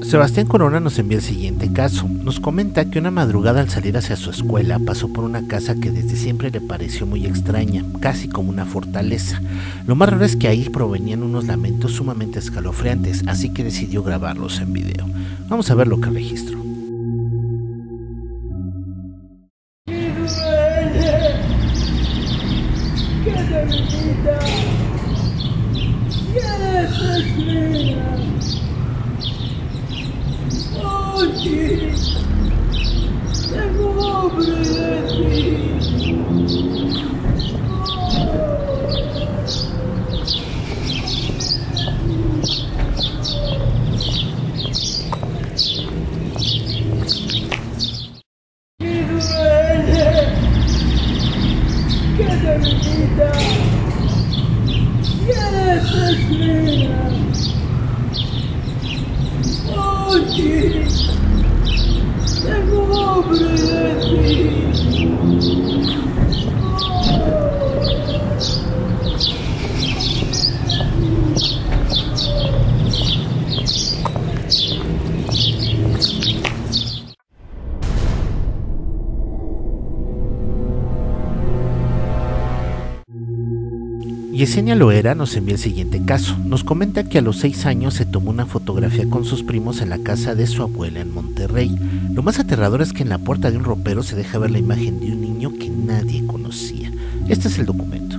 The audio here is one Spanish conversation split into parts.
Sebastián Corona nos envía el siguiente caso. Nos comenta que una madrugada al salir hacia su escuela pasó por una casa que desde siempre le pareció muy extraña, casi como una fortaleza. Lo más raro es que ahí provenían unos lamentos sumamente escalofriantes, así que decidió grabarlos en video. Vamos a ver lo que registró. Oye, tengo hambre de ti. Y duele que te visita y desespera. Oye, tengo hambre de ti. Yesenia Loera nos envía el siguiente caso. Nos comenta que a los 6 años se tomó una fotografía con sus primos en la casa de su abuela en Monterrey. Lo más aterrador es que en la puerta de un ropero se deja ver la imagen de un niño que nadie conocía. Este es el documento.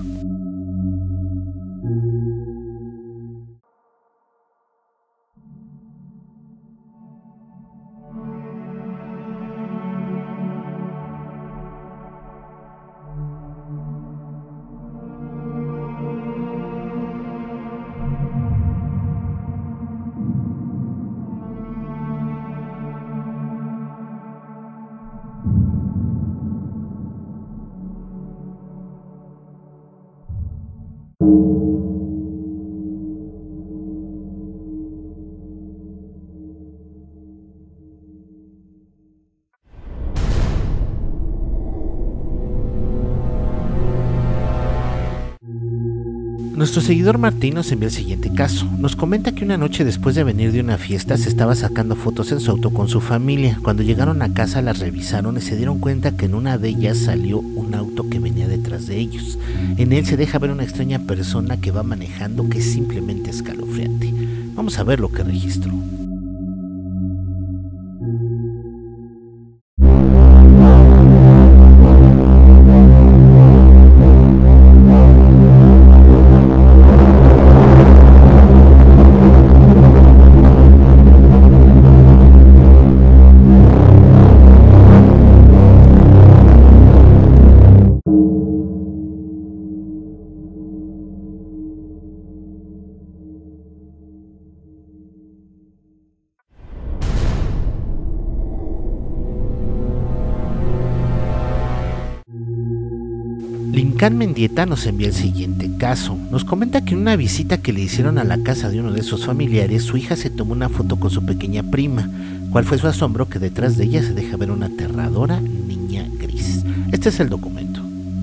Nuestro seguidor Martín nos envía el siguiente caso. Nos comenta que una noche después de venir de una fiesta se estaba sacando fotos en su auto con su familia. Cuando llegaron a casa las revisaron y se dieron cuenta que en una de ellas salió un auto que venía detrás de ellos. En él se deja ver una extraña persona que va manejando que es simplemente escalofriante. Vamos a ver lo que registró. Lincán Mendieta nos envía el siguiente caso. Nos comenta que en una visita que le hicieron a la casa de uno de sus familiares, su hija se tomó una foto con su pequeña prima. ¿Cuál fue su asombro? Que detrás de ella se deja ver una aterradora niña gris. Este es el documento.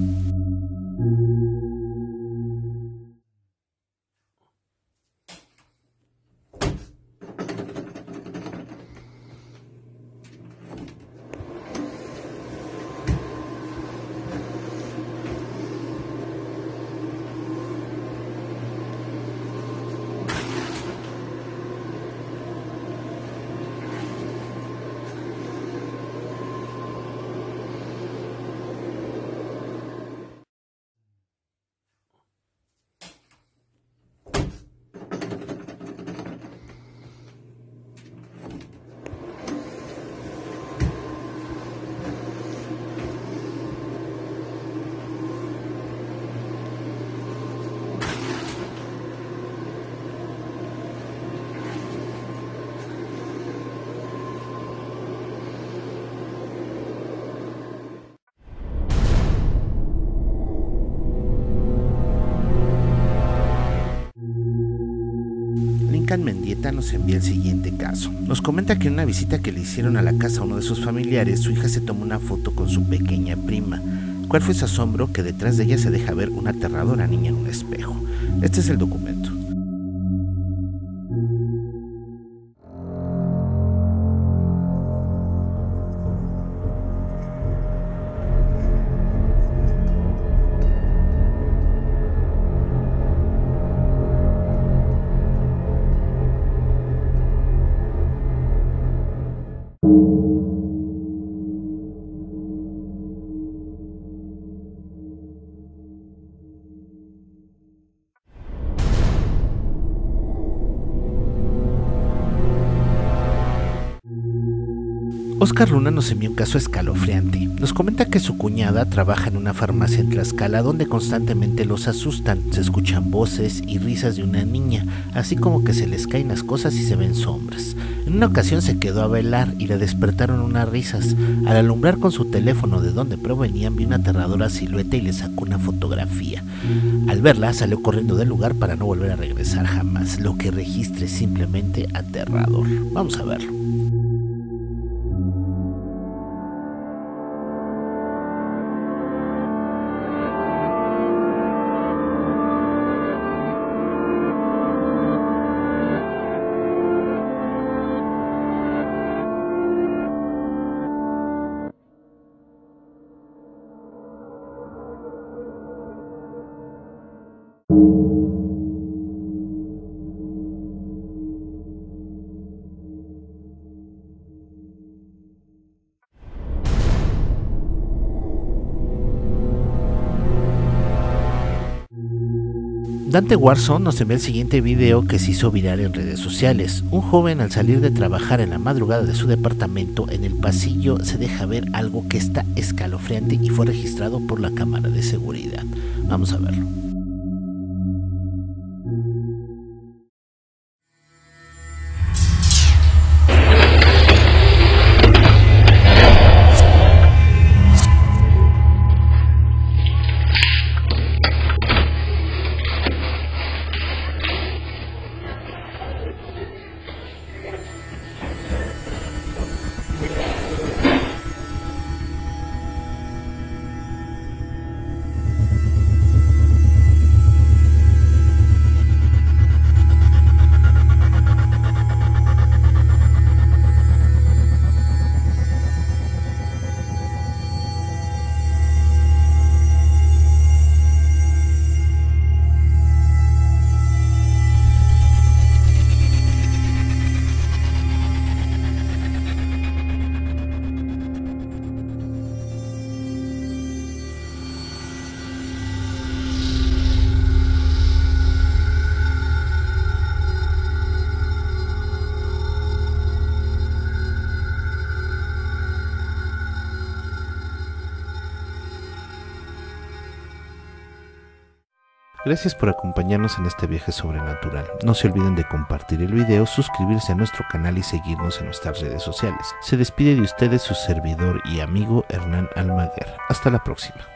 Mendieta nos envía el siguiente caso. Nos comenta que en una visita que le hicieron a la casa a uno de sus familiares, su hija se tomó una foto con su pequeña prima. ¿Cuál fue su asombro? Que detrás de ella se deja ver una aterradora niña en un espejo. Este es el documento. Oscar Luna nos envió un caso escalofriante. Nos comenta que su cuñada trabaja en una farmacia en Tlaxcala donde constantemente los asustan. Se escuchan voces y risas de una niña, así como que se les caen las cosas y se ven sombras. En una ocasión se quedó a velar y le despertaron unas risas. Al alumbrar con su teléfono de donde provenían, vio una aterradora silueta y le sacó una fotografía. Al verla salió corriendo del lugar para no volver a regresar jamás. Lo que registra es simplemente aterrador. Vamos a verlo. Dante Warson nos envía el siguiente video que se hizo viral en redes sociales. Un joven al salir de trabajar en la madrugada de su departamento, en el pasillo se deja ver algo que está escalofriante y fue registrado por la cámara de seguridad. Vamos a verlo. Gracias por acompañarnos en este viaje sobrenatural. No se olviden de compartir el video, suscribirse a nuestro canal y seguirnos en nuestras redes sociales. Se despide de ustedes su servidor y amigo Hernán Almaguer. Hasta la próxima.